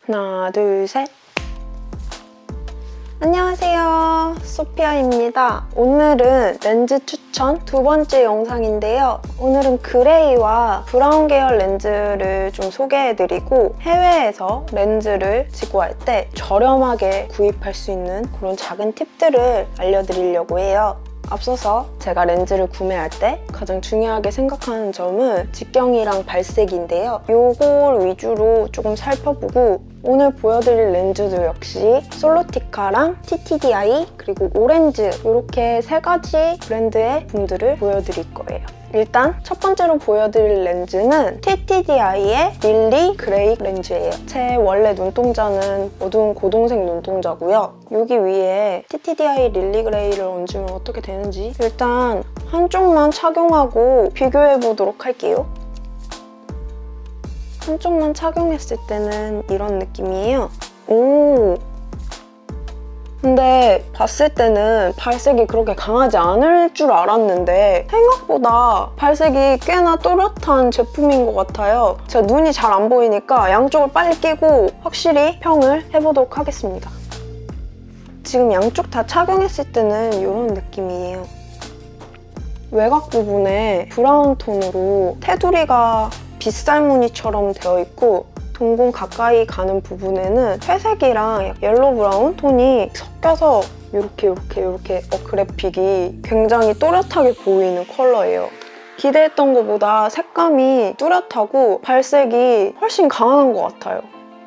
하나, 둘, 셋. 안녕하세요, 소피아입니다. 오늘은 렌즈 추천 두 번째 영상인데요. 오늘은 그레이와 브라운 계열 렌즈를 좀 소개해드리고 해외에서 렌즈를 지구할 때 저렴하게 구입할 수 있는 그런 작은 팁들을 알려드리려고 해요. 앞서서 제가 렌즈를 구매할 때 가장 중요하게 생각하는 점은 직경이랑 발색인데요. 요걸 위주로 조금 살펴보고 오늘 보여드릴 렌즈도 역시 솔로티카랑 TTDI 그리고 오렌즈 이렇게 세 가지 브랜드의 제품들을 보여드릴 거예요. 일단 첫 번째로 보여드릴 렌즈는 TTDI의 릴리 그레이 렌즈예요. 제 원래 눈동자는 어두운 고동색 눈동자고요. 여기 위에 TTDI 릴리 그레이를 얹으면 어떻게 되는지 일단 한쪽만 착용하고 비교해보도록 할게요. 한쪽만 착용했을 때는 이런 느낌이에요. 근데 봤을 때는 발색이 그렇게 강하지 않을 줄 알았는데 생각보다 발색이 꽤나 또렷한 제품인 것 같아요. 제가 눈이 잘 안 보이니까 양쪽을 빨리 끼고 확실히 평을 해보도록 하겠습니다. 지금 양쪽 다 착용했을 때는 이런 느낌이에요. 외곽 부분에 브라운 톤으로 테두리가 빗살무늬처럼 되어 있고 동공 가까이 가는 부분에는 회색이랑 옐로우 브라운 톤이 섞여서 이렇게 그래픽이 굉장히 또렷하게 보이는 컬러예요. 기대했던 것보다 색감이 뚜렷하고 발색이 훨씬 강한 것 같아요.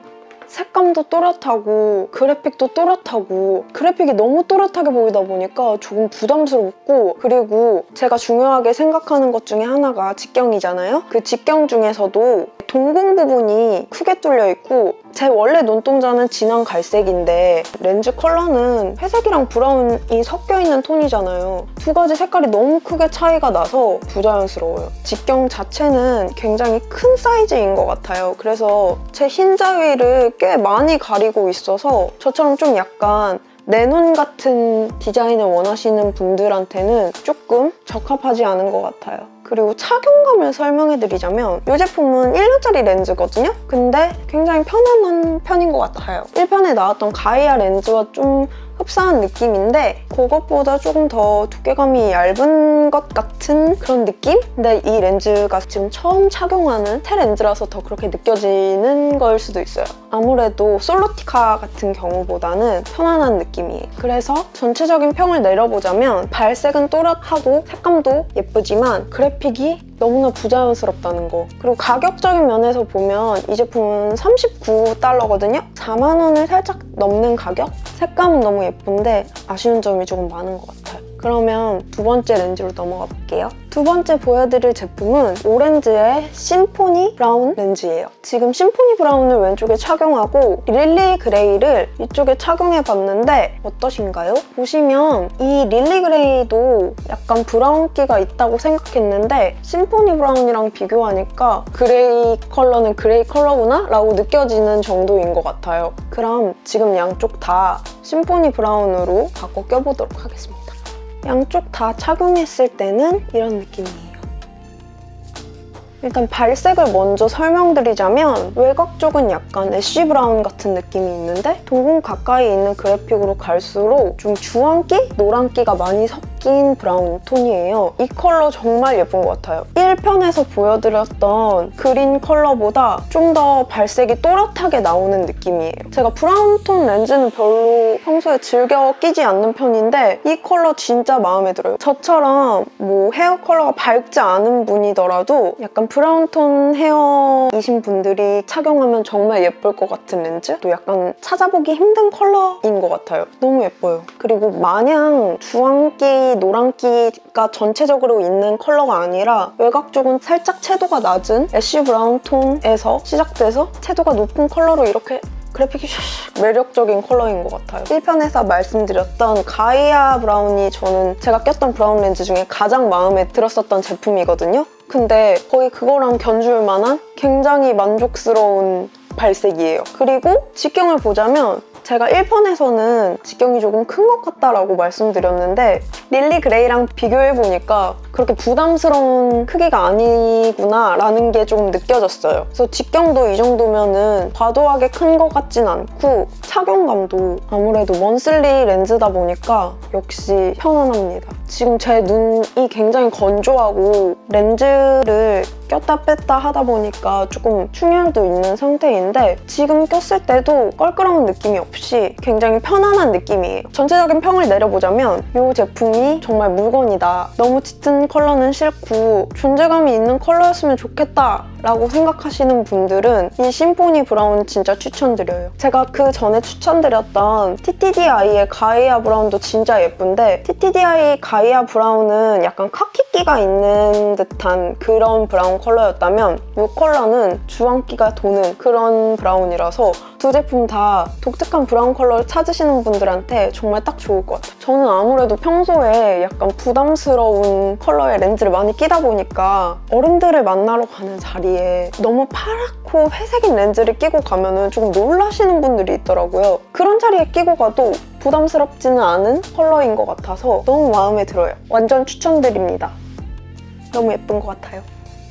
색감도 또렷하고 그래픽도 또렷하고 그래픽이 너무 또렷하게 보이다 보니까 조금 부담스럽고 그리고 제가 중요하게 생각하는 것 중에 하나가 직경이잖아요. 그 직경 중에서도 동공 부분이 크게 뚫려 있고 제 원래 눈동자는 진한 갈색인데 렌즈 컬러는 회색이랑 브라운이 섞여있는 톤이잖아요. 두 가지 색깔이 너무 크게 차이가 나서 부자연스러워요. 직경 자체는 굉장히 큰 사이즈인 것 같아요. 그래서 제 흰자위를 꽤 많이 가리고 있어서 저처럼 좀 약간 내 눈 같은 디자인을 원하시는 분들한테는 조금 적합하지 않은 것 같아요. 그리고 착용감을 설명해드리자면 이 제품은 1년짜리 렌즈거든요? 근데 굉장히 편안한 편인 것 같아요. 1편에 나왔던 가이아 렌즈와 좀 흡사한 느낌인데 그것보다 조금 더 두께감이 얇은 것 같은 그런 느낌? 근데 이 렌즈가 지금 처음 착용하는 새 렌즈라서 더 그렇게 느껴지는 걸 수도 있어요. 아무래도 솔로티카 같은 경우보다는 편안한 느낌이에요. 그래서 전체적인 평을 내려보자면 발색은 또렷하고 색감도 예쁘지만 그래픽이 너무나 부자연스럽다는 거. 그리고 가격적인 면에서 보면 이 제품은 $39거든요? 4만 원을 살짝 넘는 가격? 색감은 너무 예쁜데 아쉬운 점이 조금 많은 것 같아요. 그러면 두 번째 렌즈로 넘어가 볼게요. 두 번째 보여드릴 제품은 오렌즈의 심포니 브라운 렌즈예요. 지금 심포니 브라운을 왼쪽에 착용하고 릴리 그레이를 이쪽에 착용해봤는데 어떠신가요? 보시면 이 릴리 그레이도 약간 브라운기가 있다고 생각했는데 심포니 브라운이랑 비교하니까 그레이 컬러는 그레이 컬러구나? 라고 느껴지는 정도인 것 같아요. 그럼 지금 양쪽 다 심포니 브라운으로 바꿔 껴보도록 하겠습니다. 양쪽 다 착용했을 때는 이런 느낌이에요. 일단 발색을 먼저 설명드리자면 외곽 쪽은 약간 애쉬 브라운 같은 느낌이 있는데 동공 가까이 있는 그래픽으로 갈수록 좀 주황기? 노란기가 많이 섞인 브라운 톤이에요. 이 컬러 정말 예쁜 것 같아요. 1편에서 보여드렸던 그린 컬러보다 좀 더 발색이 또렷하게 나오는 느낌이에요. 제가 브라운 톤 렌즈는 별로 평소에 즐겨 끼지 않는 편인데 이 컬러 진짜 마음에 들어요. 저처럼 뭐 헤어 컬러가 밝지 않은 분이더라도 약간 브라운 톤 헤어이신 분들이 착용하면 정말 예쁠 것 같은 렌즈? 또 약간 찾아보기 힘든 컬러인 것 같아요. 너무 예뻐요. 그리고 마냥 주황기, 노란기가 전체적으로 있는 컬러가 아니라 외곽 쪽은 살짝 채도가 낮은 애쉬 브라운 톤에서 시작돼서 채도가 높은 컬러로 이렇게 그래픽이 매력적인 컬러인 것 같아요. 1편에서 말씀드렸던 가이아 브라운이 저는 제가 꼈던 브라운 렌즈 중에 가장 마음에 들었었던 제품이거든요. 근데 거의 그거랑 견줄 만한 굉장히 만족스러운 발색이에요. 그리고 직경을 보자면 제가 1편에서는 직경이 조금 큰 것 같다라고 말씀드렸는데 릴리 그레이랑 비교해보니까 그렇게 부담스러운 크기가 아니구나 라는 게 좀 느껴졌어요. 그래서 직경도 이 정도면은 과도하게 큰 것 같진 않고 착용감도 아무래도 먼슬리 렌즈다 보니까 역시 편안합니다. 지금 제 눈이 굉장히 건조하고 렌즈를 꼈다 뺐다 하다 보니까 조금 충혈도 있는 상태인데 지금 꼈을 때도 껄끄러운 느낌이 없이 굉장히 편안한 느낌이에요. 전체적인 평을 내려보자면 이 제품이 정말 물건이다. 너무 짙은 컬러는 싫고 존재감이 있는 컬러였으면 좋겠다 라고 생각하시는 분들은 이 심포니 브라운 진짜 추천드려요. 제가 그 전에 추천드렸던 TTDI의 가이아 브라운도 진짜 예쁜데 TTDI 가이아 브라운은 약간 카키기가 있는 듯한 그런 브라운 컬러였다면 이 컬러는 주황기가 도는 그런 브라운이라서 두 제품 다 독특한 브라운 컬러를 찾으시는 분들한테 정말 딱 좋을 것 같아요. 저는 아무래도 평소에 약간 부담스러운 컬러의 렌즈를 많이 끼다 보니까 어른들을 만나러 가는 자리에 너무 파랗고 회색인 렌즈를 끼고 가면은 조금 놀라시는 분들이 있더라고요. 그런 자리에 끼고 가도 부담스럽지는 않은 컬러인 것 같아서 너무 마음에 들어요. 완전 추천드립니다. 너무 예쁜 것 같아요.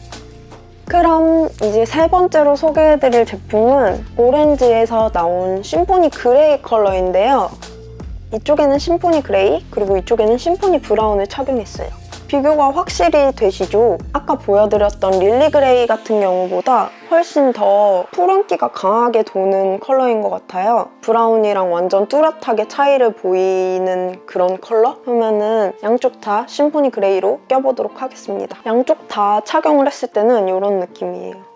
그럼 이제 세 번째로 소개해드릴 제품은 오렌지에서 나온 심포니 그레이 컬러인데요. 이쪽에는 심포니 그레이, 그리고 이쪽에는 심포니 브라운을 착용했어요. 비교가 확실히 되시죠? 아까 보여드렸던 릴리 그레이 같은 경우보다 훨씬 더 푸른기가 강하게 도는 컬러인 것 같아요. 브라운이랑 완전 뚜렷하게 차이를 보이는 그런 컬러? 그러면은 양쪽 다 심포니 그레이로 껴보도록 하겠습니다. 양쪽 다 착용을 했을 때는 이런 느낌이에요.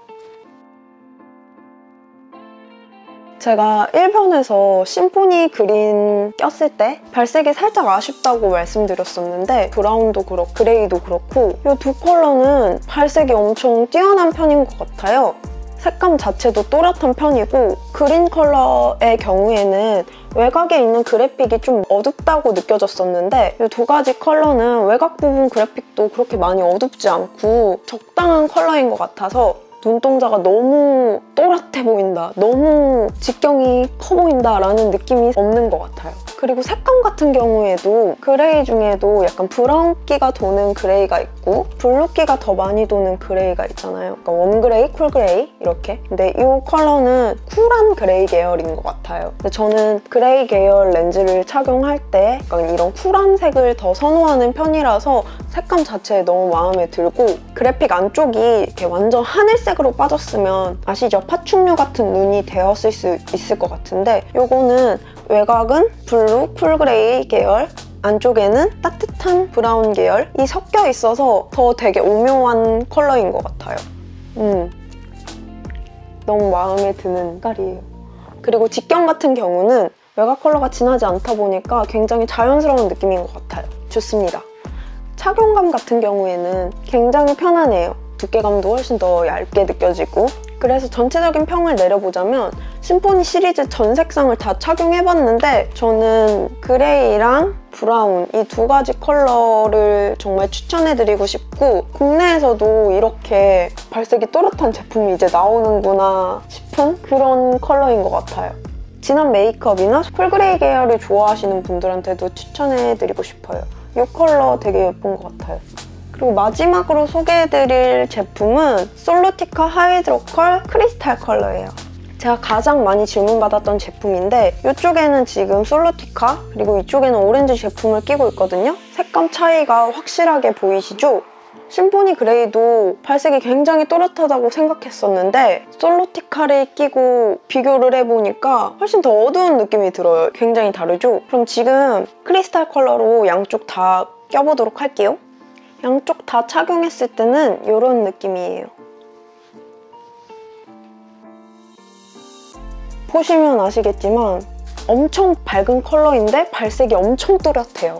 제가 1편에서 심포니 그린 꼈을 때 발색이 살짝 아쉽다고 말씀드렸었는데 브라운도 그렇고 그레이도 그렇고 이 두 컬러는 발색이 엄청 뛰어난 편인 것 같아요. 색감 자체도 또렷한 편이고 그린 컬러의 경우에는 외곽에 있는 그래픽이 좀 어둡다고 느껴졌었는데 이 두 가지 컬러는 외곽 부분 그래픽도 그렇게 많이 어둡지 않고 적당한 컬러인 것 같아서 눈동자가 너무 또렷해 보인다, 너무 직경이 커 보인다 라는 느낌이 없는 것 같아요. 그리고 색감 같은 경우에도 그레이 중에도 약간 브라운기가 도는 그레이가 있고 블루기가 더 많이 도는 그레이가 있잖아요. 그러니까 웜그레이, 쿨그레이 이렇게. 근데 이 컬러는 쿨한 그레이 계열인 것 같아요. 근데 저는 그레이 계열 렌즈를 착용할 때 약간 이런 쿨한 색을 더 선호하는 편이라서 색감 자체에 너무 마음에 들고 그래픽 안쪽이 이렇게 완전 하늘색으로 빠졌으면 아시죠? 파충류 같은 눈이 되었을 수 있을 것 같은데 이거는 외곽은 블루, 쿨그레이 계열, 안쪽에는 따뜻한 브라운 계열이 섞여 있어서 더 되게 오묘한 컬러인 것 같아요. 너무 마음에 드는 색깔이에요. 그리고 직경 같은 경우는 외곽 컬러가 진하지 않다 보니까 굉장히 자연스러운 느낌인 것 같아요. 좋습니다. 착용감 같은 경우에는 굉장히 편안해요. 두께감도 훨씬 더 얇게 느껴지고 그래서 전체적인 평을 내려보자면 심포니 시리즈 전 색상을 다 착용해봤는데 저는 그레이랑 브라운 이 두 가지 컬러를 정말 추천해드리고 싶고 국내에서도 이렇게 발색이 또렷한 제품이 이제 나오는구나 싶은 그런 컬러인 것 같아요. 진한 메이크업이나 쿨그레이 계열을 좋아하시는 분들한테도 추천해드리고 싶어요. 이 컬러 되게 예쁜 것 같아요. 그리고 마지막으로 소개해드릴 제품은 솔루티카 하이드로컬 크리스탈 컬러예요. 제가 가장 많이 질문받았던 제품인데 이쪽에는 지금 솔루티카 그리고 이쪽에는 오렌지 제품을 끼고 있거든요. 색감 차이가 확실하게 보이시죠? 심포니 그레이도 발색이 굉장히 또렷하다고 생각했었는데 솔루티카를 끼고 비교를 해보니까 훨씬 더 어두운 느낌이 들어요. 굉장히 다르죠? 그럼 지금 크리스탈 컬러로 양쪽 다 껴보도록 할게요. 양쪽 다 착용했을 때는 이런 느낌이에요. 보시면 아시겠지만 엄청 밝은 컬러인데 발색이 엄청 또렷해요.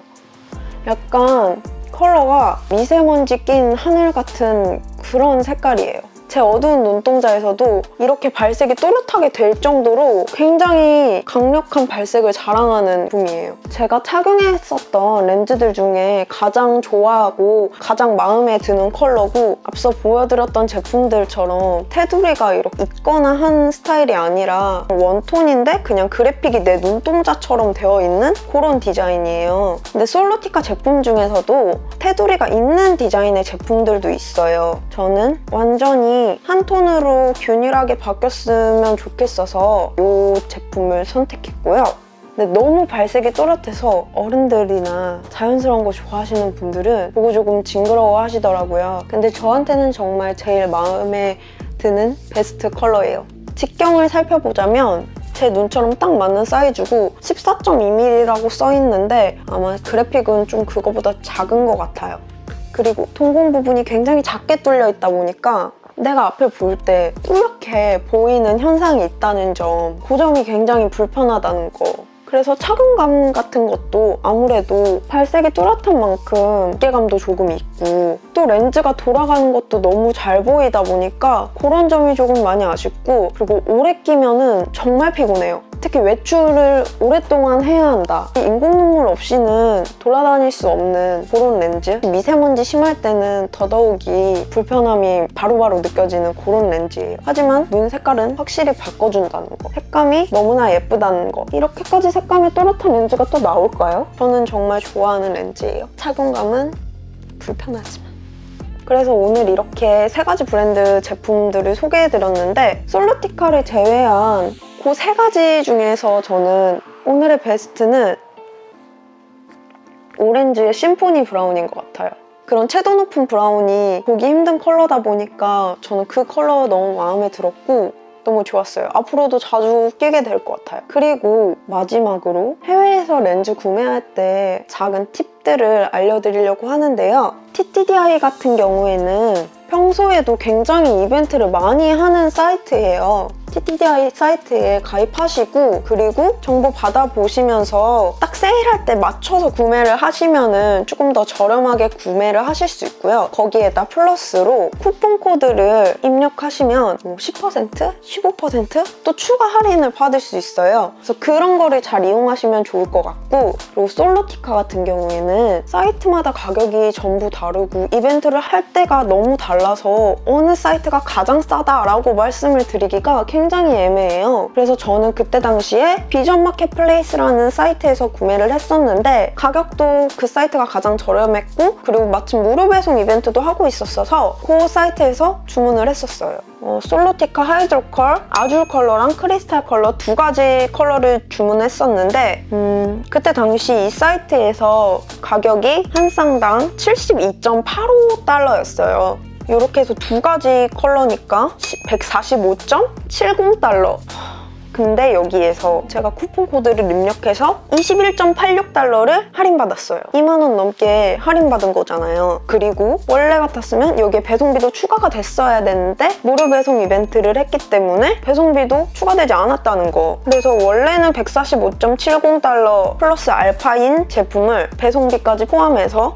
약간 컬러가 미세먼지 낀 하늘 같은 그런 색깔이에요. 제 어두운 눈동자에서도 이렇게 발색이 또렷하게 될 정도로 굉장히 강력한 발색을 자랑하는 제품이에요. 제가 착용했었던 렌즈들 중에 가장 좋아하고 가장 마음에 드는 컬러고, 앞서 보여드렸던 제품들처럼 테두리가 이렇게 있거나 한 스타일이 아니라 원톤인데 그냥 그래픽이 내 눈동자처럼 되어 있는 그런 디자인이에요. 근데 솔로티카 제품 중에서도 테두리가 있는 디자인의 제품들도 있어요. 저는 완전히 한 톤으로 균일하게 바뀌었으면 좋겠어서 이 제품을 선택했고요. 근데 너무 발색이 또렷해서 어른들이나 자연스러운 거 좋아하시는 분들은 보고 조금 징그러워 하시더라고요. 근데 저한테는 정말 제일 마음에 드는 베스트 컬러예요. 직경을 살펴보자면 제 눈처럼 딱 맞는 사이즈고 14.2mm라고 써있는데 아마 그래픽은 좀 그거보다 작은 것 같아요. 그리고 동공 부분이 굉장히 작게 뚫려 있다 보니까 내가 앞을 볼 때 뿌옇게 보이는 현상이 있다는 점, 그 점이 굉장히 불편하다는 거. 그래서 착용감 같은 것도 아무래도 발색이 뚜렷한 만큼 무게감도 조금 있고, 또 렌즈가 돌아가는 것도 너무 잘 보이다 보니까 그런 점이 조금 많이 아쉽고, 그리고 오래 끼면은 정말 피곤해요. 특히 외출을 오랫동안 해야 한다. 인공눈물 없이는 돌아다닐 수 없는 그런 렌즈. 미세먼지 심할 때는 더더욱이 불편함이 바로바로 느껴지는 그런 렌즈예요. 하지만 눈 색깔은 확실히 바꿔준다는 거. 색감이 너무나 예쁘다는 거. 이렇게까지 색감이 또렷한 렌즈가 또 나올까요? 저는 정말 좋아하는 렌즈예요. 착용감은 불편하지만. 그래서 오늘 이렇게 3가지 브랜드 제품들을 소개해드렸는데, 솔로티카를 제외한 그 3가지 중에서 저는 오늘의 베스트는 오렌지의 심포니 브라운인 것 같아요. 그런 채도 높은 브라운이 보기 힘든 컬러다 보니까 저는 그 컬러 너무 마음에 들었고 너무 좋았어요. 앞으로도 자주 끼게 될 것 같아요. 그리고 마지막으로 해외에서 렌즈 구매할 때 작은 팁들을 알려드리려고 하는데요. TTDI 같은 경우에는 평소에도 굉장히 이벤트를 많이 하는 사이트예요. TTDI 사이트에 가입하시고, 그리고 정보 받아보시면서 딱 세일할 때 맞춰서 구매를 하시면은 조금 더 저렴하게 구매를 하실 수 있고요. 거기에다 플러스로 쿠폰 코드를 입력하시면 뭐 10%? 15%? 또 추가 할인을 받을 수 있어요. 그래서 그런 거를 잘 이용하시면 좋을 것 같고, 그리고 솔로티카 같은 경우에는 사이트마다 가격이 전부 다르고 이벤트를 할 때가 너무 달라서 어느 사이트가 가장 싸다라고 말씀을 드리기가 굉장히 애매해요. 그래서 저는 그때 당시에 비전 마켓플레이스라는 사이트에서 구매를 했었는데 가격도 그 사이트가 가장 저렴했고, 그리고 마침 무료 배송 이벤트도 하고 있었어서 그 사이트에서 주문을 했었어요. 솔로티카 하이드로컬, 아줄 컬러랑 크리스탈 컬러 2가지 컬러를 주문했었는데 그때 당시 이 사이트에서 가격이 한 쌍당 72.85달러였어요. 이렇게 해서 2가지 컬러니까 145.70달러. 근데 여기에서 제가 쿠폰 코드를 입력해서 21.86달러를 할인받았어요. 2만 원 넘게 할인받은 거잖아요. 그리고 원래 같았으면 여기에 배송비도 추가가 됐어야 되는데 무료 배송 이벤트를 했기 때문에 배송비도 추가되지 않았다는 거. 그래서 원래는 145.70달러 플러스 알파인 제품을 배송비까지 포함해서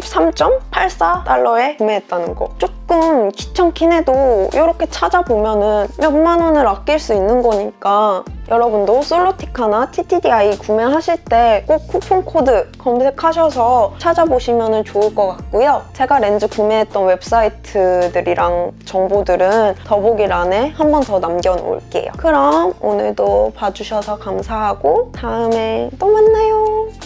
123.84달러에 구매했다는 거. 조금 귀찮긴 해도 이렇게 찾아보면은 몇만 원을 아낄 수 있는 거니까 여러분도 솔로티카나 TTDI 구매하실 때 꼭 쿠폰 코드 검색하셔서 찾아보시면 좋을 것 같고요. 제가 렌즈 구매했던 웹사이트들이랑 정보들은 더보기란에 한 번 더 남겨놓을게요. 그럼 오늘도 봐주셔서 감사하고 다음에 또 만나요.